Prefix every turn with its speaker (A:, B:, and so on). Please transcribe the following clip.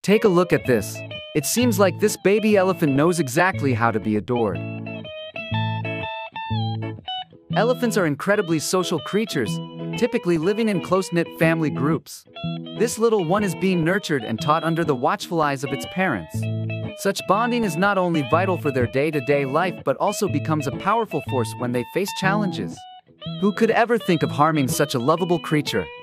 A: Take a look at this. It seems like this baby elephant knows exactly how to be adored. Elephants are incredibly social creatures, typically living in close-knit family groups. This little one is being nurtured and taught under the watchful eyes of its parents. Such bonding is not only vital for their day-to-day life but also becomes a powerful force when they face challenges. Who could ever think of harming such a lovable creature?